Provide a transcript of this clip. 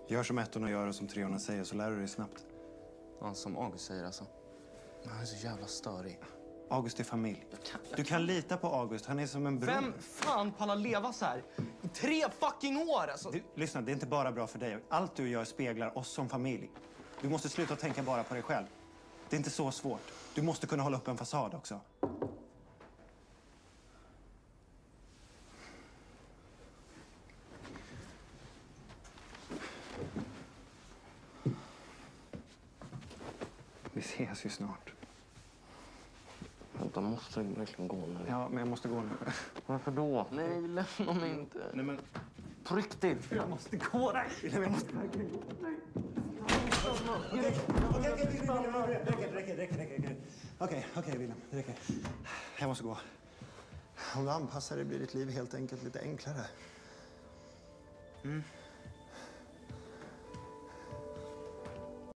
Gör som ettorna gör och som treorna säger så lär du dig snabbt. Ja, som August säger alltså. Han är så jävla störig. August är familj. Du kan lita på August, han är som en bror. Vem fan pallar leva så här i 3 fucking år alltså? Lyssna, det är inte bara bra för dig. Allt du gör speglar oss som familj. Du måste sluta tänka bara på dig själv. Det är inte så svårt. Du måste kunna hålla upp en fasad också. Vi ses ju snart. Vänta, måste jag verkligen gå nu? Ja, men jag måste gå nu. Varför då? Nej, lämna mig inte. Nej, men... På riktigt. Jag måste gå dig. Nej, men jag måste verkligen gå dig. Okej, William. Det räcker. Jag måste gå. Om du anpassar dig blir ditt liv helt enkelt lite enklare.